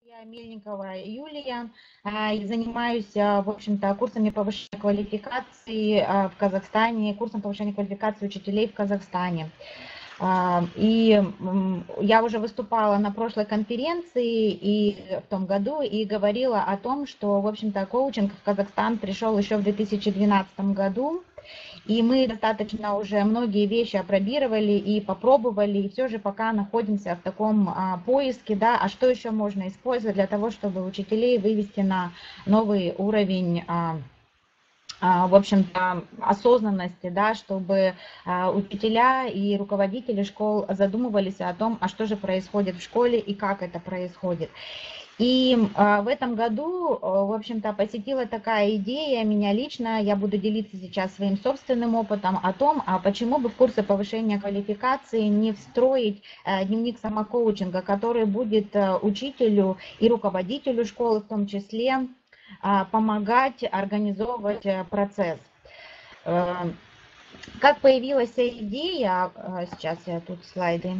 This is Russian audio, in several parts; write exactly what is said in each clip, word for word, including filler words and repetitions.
Я Мельникова Юлия, а, и занимаюсь, а, в общем-то, курсами повышения квалификации а, в Казахстане, курсом повышения квалификации учителей в Казахстане. А, И м, я уже выступала на прошлой конференции и в том году и говорила о том, что, в общем-то, коучинг в Казахстан пришел еще в две тысячи двенадцатом году. И мы достаточно уже многие вещи опробировали и попробовали, и все же пока находимся в таком а, поиске, да, а что еще можно использовать для того, чтобы учителей вывести на новый уровень, а, а, в общем-то, осознанности, да, чтобы а, учителя и руководители школ задумывались о том, а что же происходит в школе и как это происходит. И а, в этом году, в общем-то, посетила такая идея меня лично, я буду делиться сейчас своим собственным опытом о том, а почему бы в курсы повышения квалификации не встроить а, дневник самокоучинга, который будет а, учителю и руководителю школы в том числе а, помогать организовывать а, процесс. А, как появилась идея, а, сейчас я тут слайды.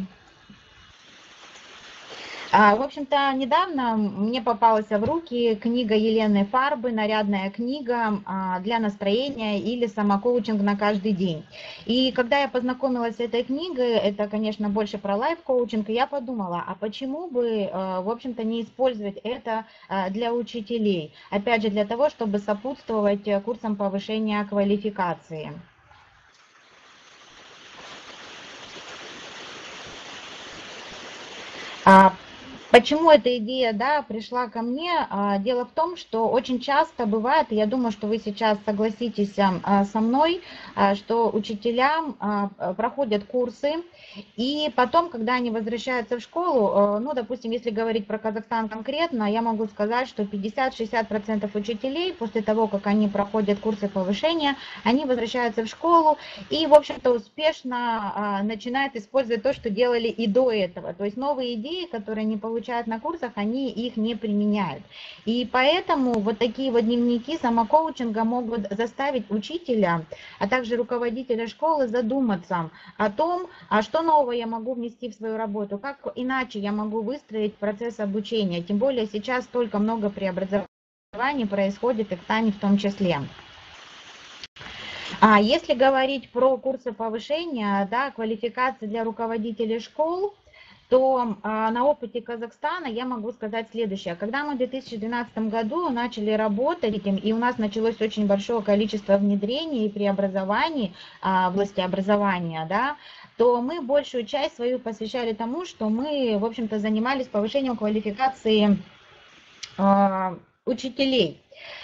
В общем-то, недавно мне попалась в руки книга Елены Фарбы «Нарядная книга для настроения» или «Самокоучинг на каждый день». И когда я познакомилась с этой книгой, это, конечно, больше про лайф-коучинг, и я подумала, а почему бы, в общем-то, не использовать это для учителей? Опять же, для того, чтобы сопутствовать курсам повышения квалификации. Почему эта идея, да, пришла ко мне? Дело в том, что очень часто бывает, и я думаю, что вы сейчас согласитесь со мной, что учителя проходят курсы, и потом, когда они возвращаются в школу, ну, допустим, если говорить про Казахстан конкретно, я могу сказать, что пятьдесят-шестьдесят процентов учителей после того, как они проходят курсы повышения, они возвращаются в школу и, в общем-то, успешно начинают использовать то, что делали и до этого. То есть новые идеи, которые они получают на курсах, они их не применяют. И поэтому вот такие вот дневники самокоучинга могут заставить учителя, а также руководителя школы задуматься о том, а что нового я могу внести в свою работу, как иначе я могу выстроить процесс обучения. Тем более сейчас столько много преобразований происходит, и в ТАНе в том числе. А если говорить про курсы повышения, да, квалификации для руководителей школ, то а, на опыте Казахстана я могу сказать следующее. Когда мы в две тысячи двенадцатом году начали работать этим, и у нас началось очень большое количество внедрений и преобразований а, в области образования, да, то мы большую часть свою посвящали тому, что мы, в общем-то, занимались повышением квалификации а, учителей.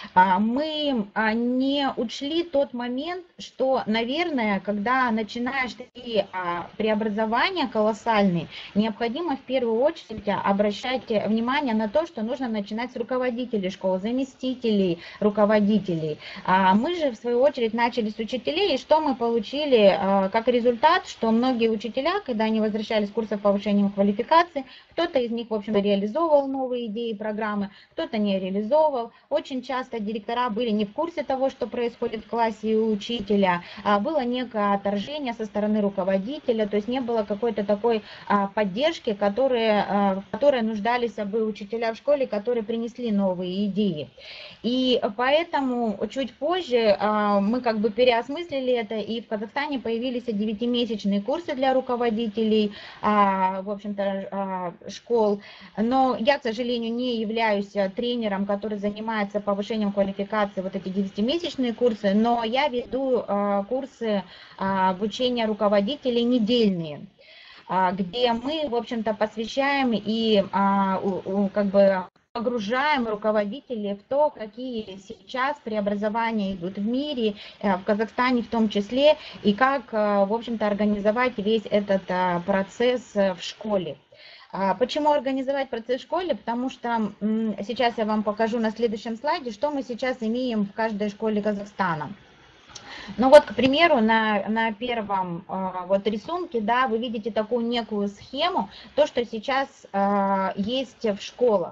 Мы не учли тот момент, что, наверное, когда начинаешь такие преобразования колоссальные, необходимо в первую очередь обращать внимание на то, что нужно начинать с руководителей школ, заместителей руководителей. Мы же, в свою очередь, начали с учителей, и что мы получили как результат, что многие учителя, когда они возвращались с курсов повышения квалификации, кто-то из них, в общем-то, реализовывал новые идеи, программы, кто-то не реализовывал. Очень часто директора были не в курсе того, что происходит в классе и у учителя, а было некое отторжение со стороны руководителя, то есть не было какой-то такой поддержки, которые, в которой нуждались бы учителя в школе, которые принесли новые идеи. И поэтому чуть позже мы как бы переосмыслили это, и в Казахстане появились девятимесячные курсы для руководителей, в общем-то, школ. Но я, к сожалению, не являюсь тренером, который занимается повышением квалификации, вот эти девятимесячные курсы, но я веду курсы обучения руководителей недельные, где мы, в общем-то, посвящаем и как бы погружаем руководителей в то, какие сейчас преобразования идут в мире, в Казахстане в том числе, и как, в общем-то, организовать весь этот процесс в школе. Почему организовать процесс в школе? Потому что сейчас я вам покажу на следующем слайде, что мы сейчас имеем в каждой школе Казахстана. Ну вот, к примеру, на, на первом вот рисунке, да, вы видите такую некую схему, то, что сейчас есть в школах.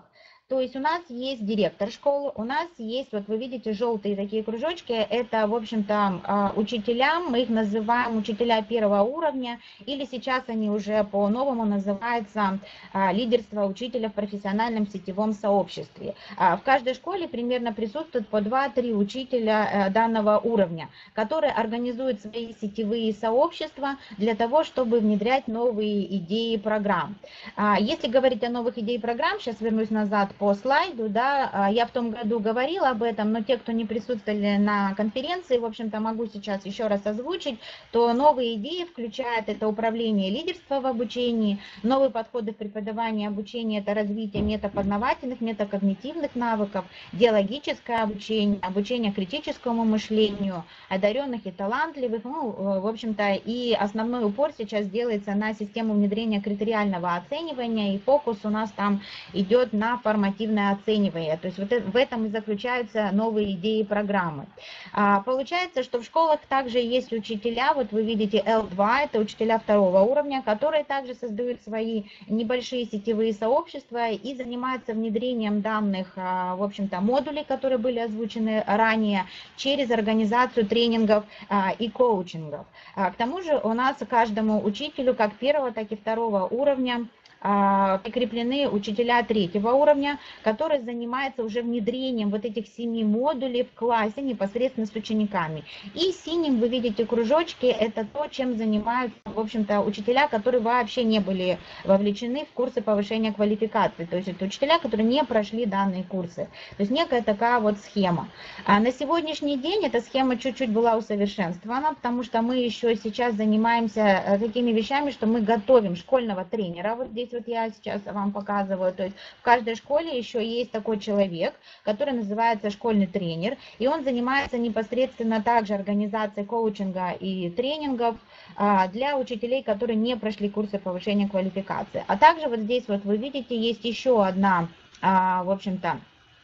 То есть у нас есть директор школы, у нас есть, вот вы видите, желтые такие кружочки, это, в общем-то, учителям, мы их называем учителя первого уровня, или сейчас они уже по-новому называются лидерство учителя в профессиональном сетевом сообществе. В каждой школе примерно присутствует по два-три учителя данного уровня, которые организуют свои сетевые сообщества для того, чтобы внедрять новые идеи программ. Если говорить о новых идеях программ, сейчас вернусь назад по слайду, да, я в том году говорила об этом, но те, кто не присутствовали на конференции, в общем-то, могу сейчас еще раз озвучить, то новые идеи включают это управление лидерства в обучении, новые подходы в преподавании обучения, это развитие метапознавательных, метакогнитивных навыков, диалогическое обучение, обучение критическому мышлению, одаренных и талантливых, ну, в общем-то, и основной упор сейчас делается на систему внедрения критериального оценивания, и фокус у нас там идет на формативное оценивание, то есть вот в этом и заключаются новые идеи программы. А, получается, что в школах также есть учителя, вот вы видите эл два, это учителя второго уровня, которые также создают свои небольшие сетевые сообщества и занимаются внедрением данных, а, в общем-то, модулей, которые были озвучены ранее, через организацию тренингов а, и коучингов. А, к тому же у нас каждому учителю, как первого, так и второго уровня, прикреплены учителя третьего уровня, которые занимаются уже внедрением вот этих семи модулей в классе непосредственно с учениками. И синим вы видите кружочки, это то, чем занимаются, в общем-то, учителя, которые вообще не были вовлечены в курсы повышения квалификации. То есть это учителя, которые не прошли данные курсы. То есть некая такая вот схема. А на сегодняшний день эта схема чуть-чуть была усовершенствована, потому что мы еще сейчас занимаемся такими вещами, что мы готовим школьного тренера. Вот здесь вот я сейчас вам показываю, то есть в каждой школе еще есть такой человек, который называется школьный тренер, и он занимается непосредственно также организацией коучинга и тренингов для учителей, которые не прошли курсы повышения квалификации. А также вот здесь вот вы видите, есть еще одна, в общем-то,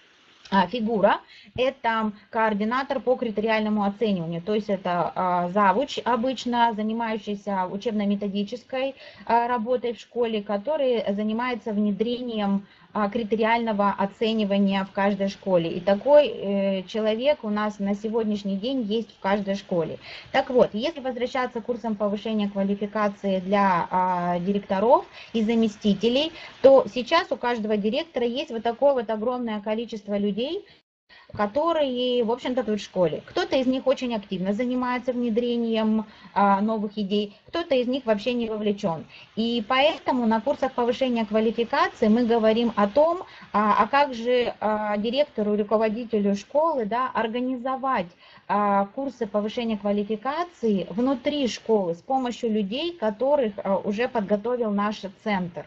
фигура, это координатор по критериальному оцениванию, то есть это завуч, обычно занимающийся учебно-методической работой в школе, который занимается внедрением критериального оценивания в каждой школе. И такой человек у нас на сегодняшний день есть в каждой школе. Так вот, если возвращаться к курсам повышения квалификации для директоров и заместителей, то сейчас у каждого директора есть вот такое вот огромное количество людей, которые, в общем-то, тут в школе. Кто-то из них очень активно занимается внедрением а, новых идей, кто-то из них вообще не вовлечен. И поэтому на курсах повышения квалификации мы говорим о том, а, а как же а, директору, руководителю школы, да, организовать а, курсы повышения квалификации внутри школы с помощью людей, которых а, уже подготовил наш центр.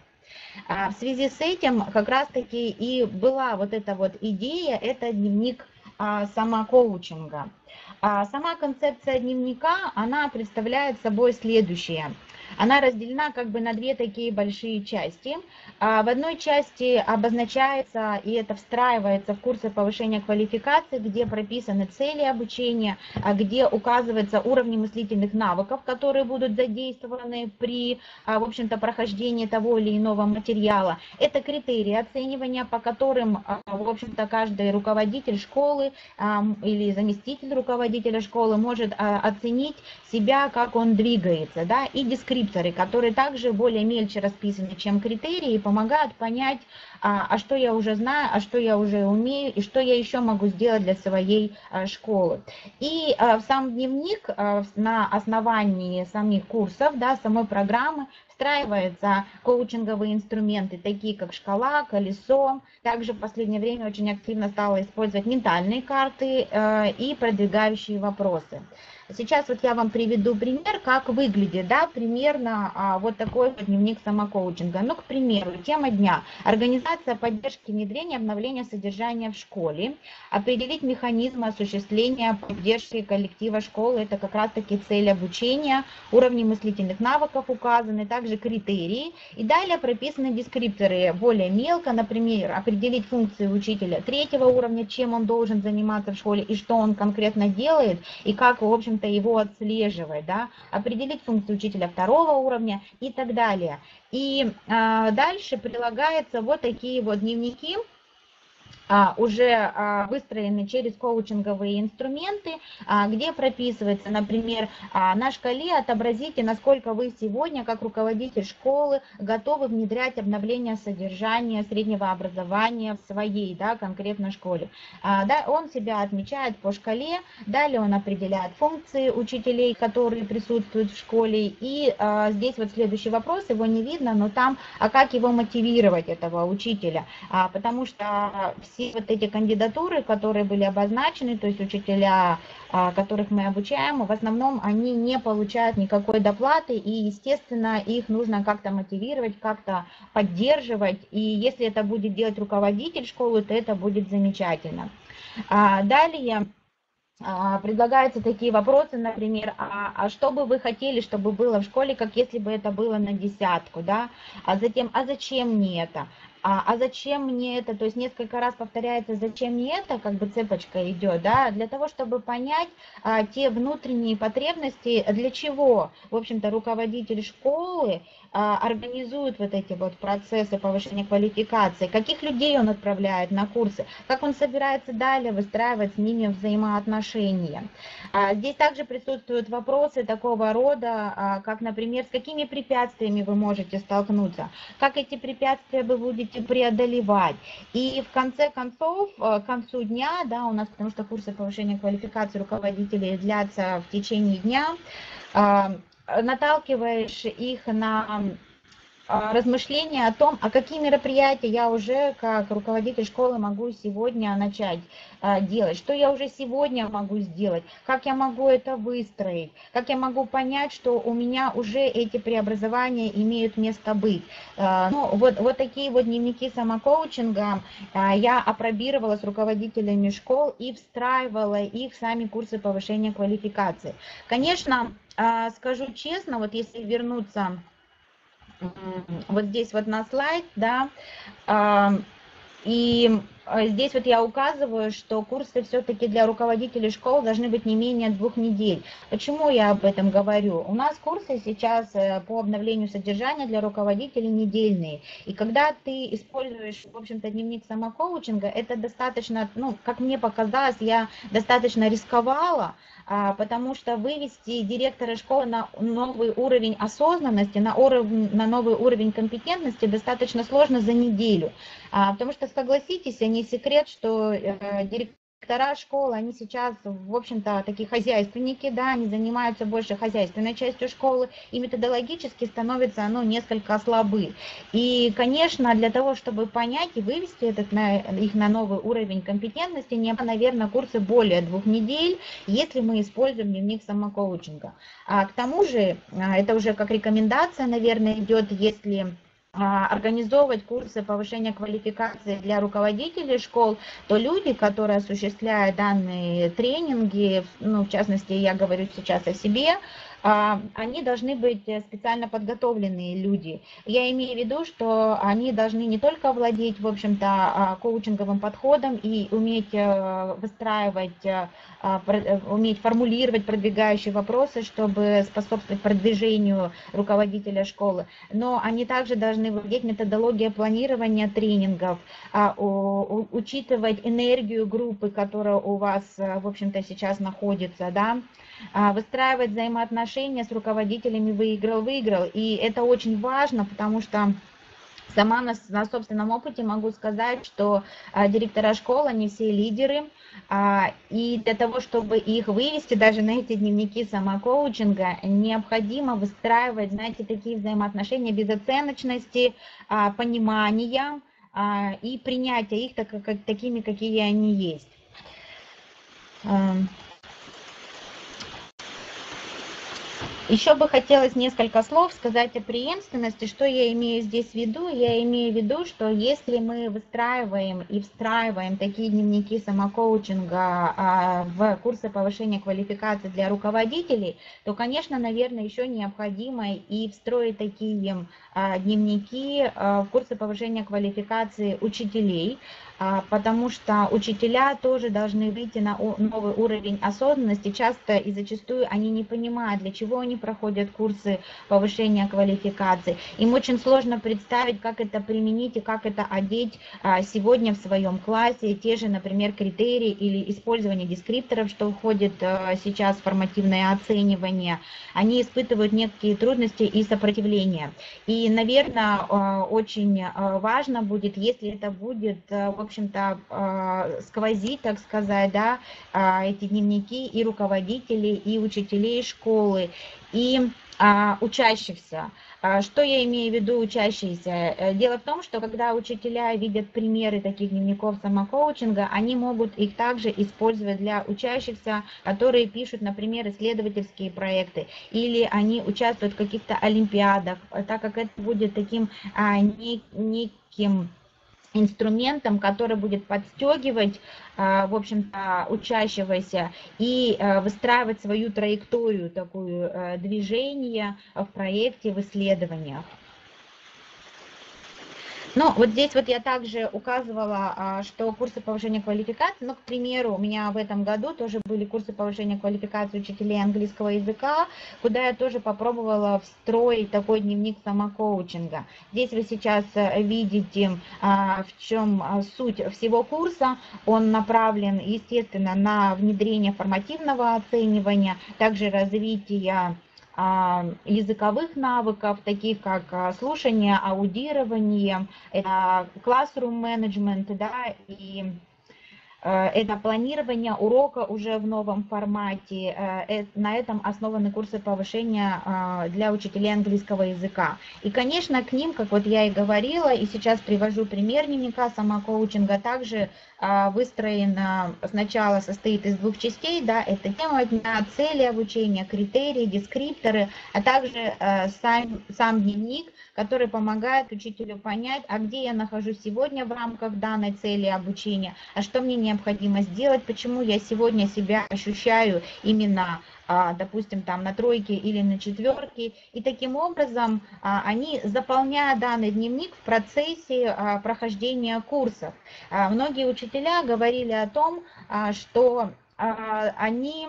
В связи с этим как раз-таки и была вот эта вот идея, это дневник самокоучинга. Сама концепция дневника, она представляет собой следующее. Она разделена как бы на две такие большие части. В одной части обозначается, и это встраивается в курсы повышения квалификации, где прописаны цели обучения, где указываются уровни мыслительных навыков, которые будут задействованы при, в общем-то, прохождении того или иного материала. Это критерии оценивания, по которым, в общем-то, каждый руководитель школы или заместитель руководителя школы может оценить себя, как он двигается, да, и дескрипции, которые также более мельче расписаны, чем критерии, и помогают понять, а, а что я уже знаю, а что я уже умею, и что я еще могу сделать для своей а, школы. И а, в сам дневник а, на основании самих курсов, да, самой программы, встраиваются коучинговые инструменты, такие как шкала, колесо. Также в последнее время очень активно стала использовать ментальные карты э, и продвигающие вопросы. Сейчас вот я вам приведу пример, как выглядит, да, примерно а, вот такой вот дневник самокоучинга. Ну, к примеру, тема дня. Организация поддержки внедрения, обновления содержания в школе. Определить механизмы осуществления поддержки коллектива школы. Это как раз-таки цель обучения. Уровни мыслительных навыков указаны, также критерии. И далее прописаны дескрипторы более мелко, например, определить функции учителя третьего уровня, чем он должен заниматься в школе и что он конкретно делает, и как, в общем, его отслеживать, да, определить функцию учителя второго уровня и так далее. И а, дальше прилагаются вот такие вот дневники, а, уже а, выстроены через коучинговые инструменты, а, где прописывается, например, а, на шкале отобразите, насколько вы сегодня, как руководитель школы, готовы внедрять обновление содержания среднего образования в своей, да, конкретно школе. А, да, он себя отмечает по шкале, далее он определяет функции учителей, которые присутствуют в школе, и а, здесь вот следующий вопрос, его не видно, но там, а как его мотивировать, этого учителя, а, потому что все вот эти кандидатуры, которые были обозначены, то есть учителя, которых мы обучаем, в основном они не получают никакой доплаты, и, естественно, их нужно как-то мотивировать, как-то поддерживать, и если это будет делать руководитель школы, то это будет замечательно. Далее предлагаются такие вопросы, например, а, а что бы вы хотели, чтобы было в школе, как если бы это было на десятку, да, а затем, а зачем мне это? А, а зачем мне это, то есть несколько раз повторяется, зачем мне это, как бы цепочка идет, да, для того, чтобы понять а, те внутренние потребности, для чего, в общем-то, руководитель школы а, организует вот эти вот процессы повышения квалификации, каких людей он отправляет на курсы, как он собирается далее выстраивать с ними взаимоотношения. А, здесь также присутствуют вопросы такого рода, а, как, например, с какими препятствиями вы можете столкнуться, как эти препятствия вы будете преодолевать. И в конце концов, к концу дня, да, у нас, потому что курсы повышения квалификации руководителей длятся в течение дня, наталкиваешь их на размышления о том, а какие мероприятия я уже как руководитель школы могу сегодня начать делать, что я уже сегодня могу сделать, как я могу это выстроить, как я могу понять, что у меня уже эти преобразования имеют место быть. Ну, вот, вот такие вот дневники самокоучинга я апробировала с руководителями школ и встраивала их в сами курсы повышения квалификации. Конечно, скажу честно, вот если вернуться вот здесь вот на слайд, да, и здесь вот я указываю, что курсы все-таки для руководителей школ должны быть не менее двух недель. Почему я об этом говорю? У нас курсы сейчас по обновлению содержания для руководителей недельные. И когда ты используешь, в общем-то, дневник самокоучинга, это достаточно, ну, как мне показалось, я достаточно рисковала, потому что вывести директора школы на новый уровень осознанности, на, уровень, на новый уровень компетентности достаточно сложно за неделю. Потому что, согласитесь, не секрет, что директора школы, они сейчас, в общем-то, такие хозяйственники, да, они занимаются больше хозяйственной частью школы, и методологически становятся, ну, несколько слабы. И, конечно, для того, чтобы понять и вывести этот, на, их на новый уровень компетентности, необходимо, наверное, курсы более двух недель, если мы используем дневник самокоучинга. А к тому же, это уже как рекомендация, наверное, идет, если организовывать курсы повышения квалификации для руководителей школ, то люди, которые осуществляют данные тренинги, ну, в частности, я говорю сейчас о себе, они должны быть специально подготовленные люди. Я имею в виду, что они должны не только владеть, в общем-то, коучинговым подходом и уметь выстраивать, уметь формулировать продвигающие вопросы, чтобы способствовать продвижению руководителя школы, но они также должны владеть методологией планирования тренингов, учитывать энергию группы, которая у вас, в общем-то, сейчас находится, да, выстраивать взаимоотношения с руководителями выиграл-выиграл. И это очень важно, потому что сама на, на собственном опыте могу сказать, что а, директора школ, они все лидеры, а, и для того, чтобы их вывести даже на эти дневники самокоучинга, необходимо выстраивать, знаете, такие взаимоотношения безоценочности, а, понимания а, и принятия их так, как, такими, какие они есть. Еще бы хотелось несколько слов сказать о преемственности. Что я имею здесь в виду? Я имею в виду, что если мы выстраиваем и встраиваем такие дневники самокоучинга в курсы повышения квалификации для руководителей, то, конечно, наверное, еще необходимо и встроить такие дневники в курсы повышения квалификации учителей, потому что учителя тоже должны выйти на новый уровень осознанности. Часто и зачастую они не понимают, для чего они проходят курсы повышения квалификации. Им очень сложно представить, как это применить и как это одеть сегодня в своем классе. Те же, например, критерии или использование дескрипторов, что входит сейчас в формативное оценивание. Они испытывают некие трудности и сопротивление. И, наверное, очень важно будет, если это будет, в общем-то, сквозить, так сказать, да, эти дневники и руководителей, и учителей школы, и учащихся. Что я имею в виду учащиеся? Дело в том, что когда учителя видят примеры таких дневников самокоучинга, они могут их также использовать для учащихся, которые пишут, например, исследовательские проекты, или они участвуют в каких-то олимпиадах, так как это будет таким а, неким инструментом, который будет подстегивать, в общем-то, учащегося и выстраивать свою траекторию, такую движение в проекте, в исследованиях. Ну, вот здесь вот я также указывала, что курсы повышения квалификации, ну, к примеру, у меня в этом году тоже были курсы повышения квалификации учителей английского языка, куда я тоже попробовала встроить такой дневник самокоучинга. Здесь вы сейчас видите, в чем суть всего курса. Он направлен, естественно, на внедрение формативного оценивания, также развитие языковых навыков, таких как слушание, аудирование, classroom management, да, и это планирование урока уже в новом формате. На этом основаны курсы повышения для учителей английского языка. И, конечно, к ним, как вот я и говорила, и сейчас привожу пример дневника самокоучинга, также выстроен, сначала состоит из двух частей, да, это тема дня, цели обучения, критерии, дескрипторы, а также сам, сам дневник, который помогает учителю понять, а где я нахожусь сегодня в рамках данной цели обучения, а что мне необходимо сделать, почему я сегодня себя ощущаю именно, допустим, там на тройке или на четверке. И таким образом они заполняют данный дневник в процессе прохождения курсов. Многие учителя говорили о том, что они...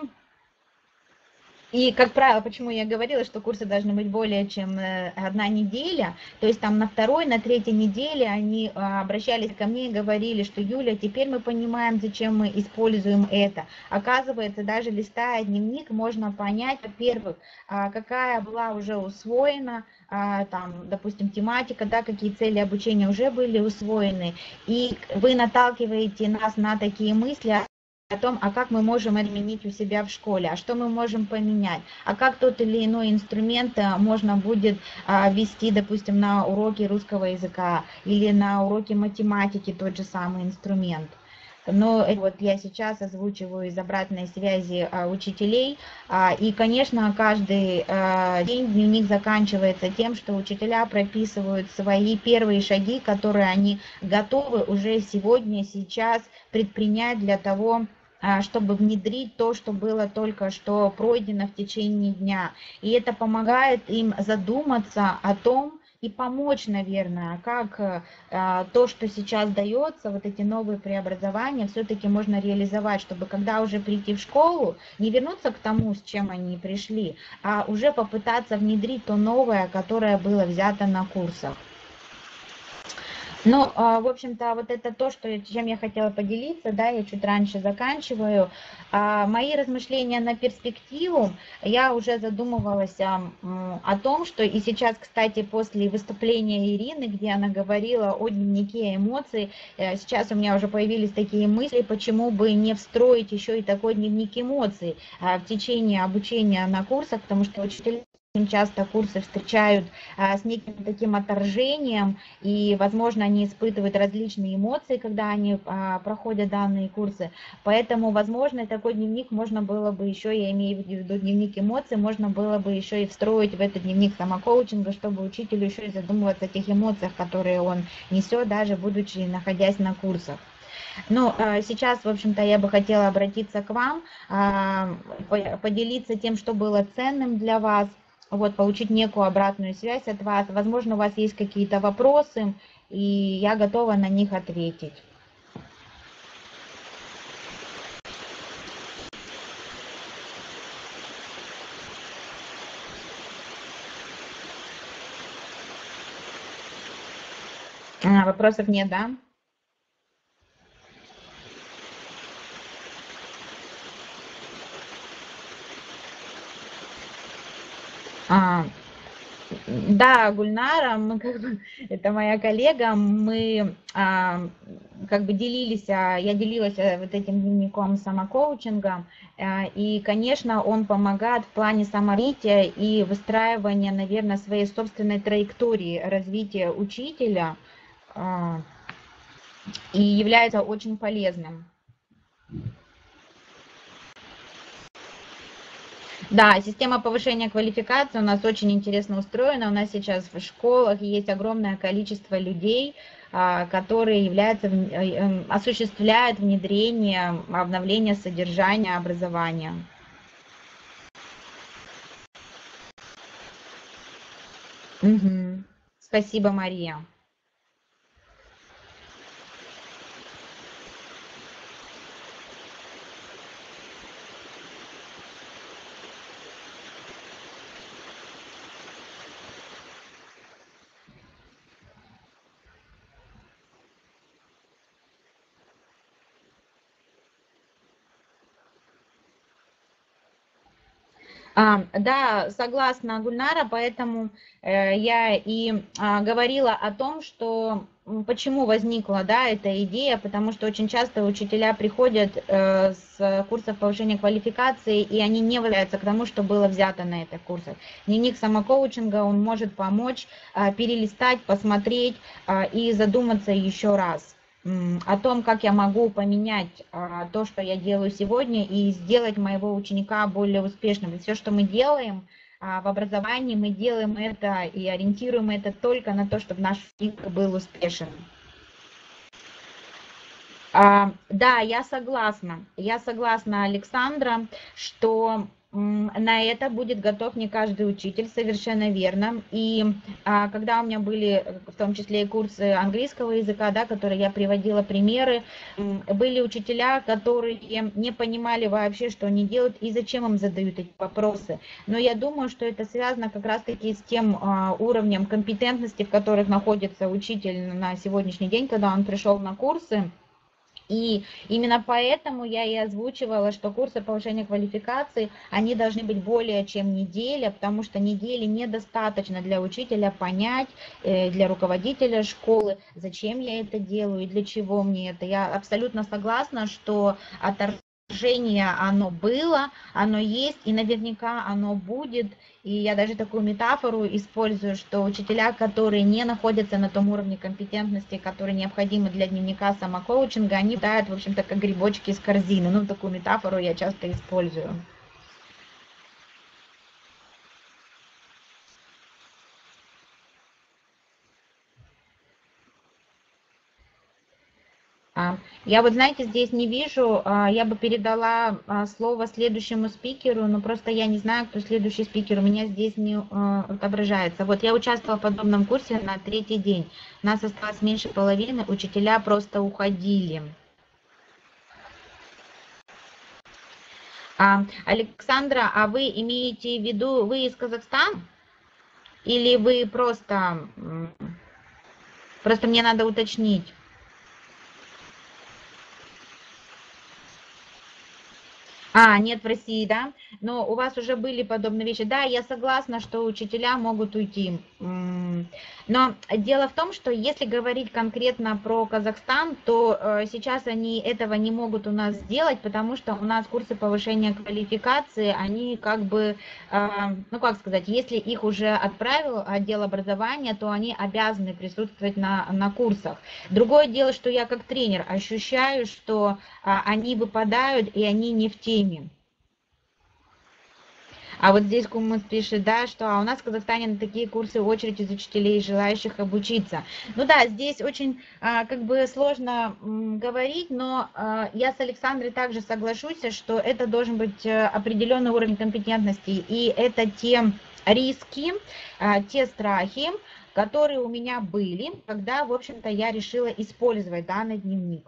И, как правило, почему я говорила, что курсы должны быть более чем одна неделя, то есть там на второй, на третьей неделе они обращались ко мне и говорили, что Юля, теперь мы понимаем, зачем мы используем это. Оказывается, даже листая дневник, можно понять, во-первых, какая была уже усвоена, там, допустим, тематика, да, какие цели обучения уже были усвоены, и вы наталкиваете нас на такие мысли, о том, а как мы можем применить у себя в школе, а что мы можем поменять, а как тот или иной инструмент можно будет ввести, допустим, на уроки русского языка или на уроки математики тот же самый инструмент. Но вот я сейчас озвучиваю из обратной связи учителей, и, конечно, каждый день дневник заканчивается тем, что учителя прописывают свои первые шаги, которые они готовы уже сегодня, сейчас предпринять для того, чтобы внедрить то, что было только что пройдено в течение дня. И это помогает им задуматься о том, и помочь, наверное, как а, то, что сейчас дается, вот эти новые преобразования, все-таки можно реализовать, чтобы когда уже прийти в школу, не вернуться к тому, с чем они пришли, а уже попытаться внедрить то новое, которое было взято на курсах. Ну, в общем-то, вот это то, что, чем я хотела поделиться, да, я чуть раньше заканчиваю. Мои размышления на перспективу, я уже задумывалась о том, что и сейчас, кстати, после выступления Ирины, где она говорила о дневнике эмоций, сейчас у меня уже появились такие мысли, почему бы не встроить еще и такой дневник эмоций в течение обучения на курсах, потому что учителя очень часто курсы встречают а, с неким таким отторжением, и, возможно, они испытывают различные эмоции, когда они а, проходят данные курсы. Поэтому, возможно, такой дневник можно было бы еще, я имею в виду дневник эмоций, можно было бы еще и встроить в этот дневник самокоучинга, чтобы учителю еще и задумываться о тех эмоциях, которые он несет, даже будучи находясь на курсах. Ну, сейчас, в общем-то, я бы хотела обратиться к вам, поделиться тем, что было ценным для вас, вот, получить некую обратную связь от вас. Возможно, у вас есть какие-то вопросы, и я готова на них ответить. А, вопросов нет, да? А, да, Гульнара, мы как бы, это моя коллега, мы а, как бы делились, а, я делилась а, вот этим дневником самокоучинга, а, и, конечно, он помогает в плане саморазвития и выстраивания, наверное, своей собственной траектории развития учителя, а, и является очень полезным. Да, система повышения квалификации у нас очень интересно устроена. У нас сейчас в школах есть огромное количество людей, а, которые являются, э, э, осуществляют внедрение, обновление содержания образования. Угу. Спасибо, Мария. А, да, согласна, Гульнара, поэтому э, я и а, говорила о том, что м, почему возникла, да, эта идея, потому что очень часто учителя приходят э, с курсов повышения квалификации, и они не возвращаются к тому, что было взято на этих курсах. Дневник самокоучинга, он может помочь а, перелистать, посмотреть а, и задуматься еще раз о том, как я могу поменять а, то, что я делаю сегодня, и сделать моего ученика более успешным. И все, что мы делаем а, в образовании, мы делаем это и ориентируем это только на то, чтобы наш ученик был успешен. А, да, я согласна. Я согласна, Александра, что на это будет готов не каждый учитель, совершенно верно. И а, когда у меня были, в том числе и курсы английского языка, да, которые я приводила примеры, были учителя, которые не понимали вообще, что они делают и зачем им задают эти вопросы. Но я думаю, что это связано как раз-таки с тем а, уровнем компетентности, в которых находится учитель на сегодняшний день, когда он пришел на курсы. И именно поэтому я и озвучивала, что курсы повышения квалификации, они должны быть более чем неделя, потому что недели недостаточно для учителя понять, для руководителя школы, зачем я это делаю и для чего мне это. Я абсолютно согласна, что отторжение оно было, оно есть и наверняка оно будет. И я даже такую метафору использую, что учителя, которые не находятся на том уровне компетентности, который необходимы для дневника самокоучинга, они летают, в общем-то, как грибочки из корзины. Ну, такую метафору я часто использую. Я вот, знаете, здесь не вижу, я бы передала слово следующему спикеру, но просто я не знаю, кто следующий спикер, у меня здесь не отображается. Вот я участвовала в подобном курсе на третий день, нас осталось меньше половины, учителя просто уходили. Александра, а вы имеете в виду, вы из Казахстана? Или вы просто, просто мне надо уточнить? А, нет, в России, да? Но у вас уже были подобные вещи. Да, я согласна, что учителя могут уйти. Но дело в том, что если говорить конкретно про Казахстан, то сейчас они этого не могут у нас сделать, потому что у нас курсы повышения квалификации, они как бы, ну как сказать, если их уже отправил отдел образования, то они обязаны присутствовать на, на курсах. Другое дело, что я как тренер ощущаю, что они выпадают и они не в теме. А вот здесь Кумус пишет, да, что а у нас в Казахстане на такие курсы очередь из учителей, желающих обучиться. Ну да, здесь очень а, как бы сложно м, говорить, но а, я с Александрой также соглашусь, что это должен быть определенный уровень компетентности, и это те риски, а, те страхи, которые у меня были, когда, в общем-то, я решила использовать данный дневник.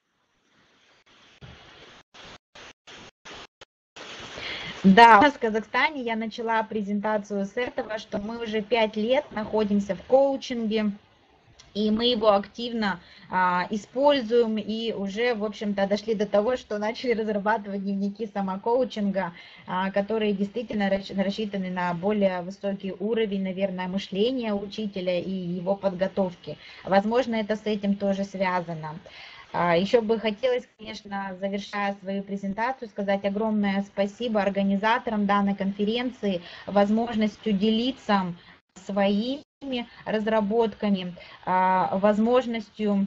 Да, у нас в Казахстане я начала презентацию с этого, что мы уже пять лет находимся в коучинге, И мы его активно а, используем, и уже, в общем-то, дошли до того, что начали разрабатывать дневники самокоучинга, а, которые действительно рассчитаны на более высокий уровень, наверное, мышления учителя и его подготовки. Возможно, это с этим тоже связано. Еще бы хотелось, конечно, завершая свою презентацию, сказать огромное спасибо организаторам данной конференции, возможностью делиться своими разработками, возможностью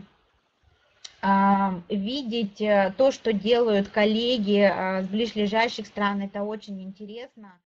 видеть то, что делают коллеги с ближайших стран. Это очень интересно.